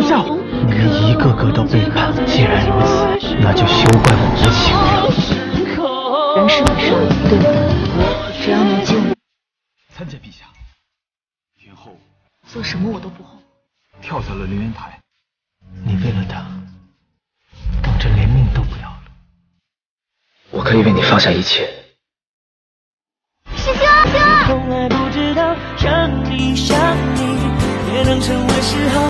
孝。你们一个个都背叛，既然如此，那就休怪我无情了。 人是本善，对我，只要能救我， 参见陛下。云后做什么我都不后悔。 跳下了凌云台，你为了他，当真连命都不要了。我可以为你放下一切。 师兄， 从来不知道让你想你也能成为嗜好。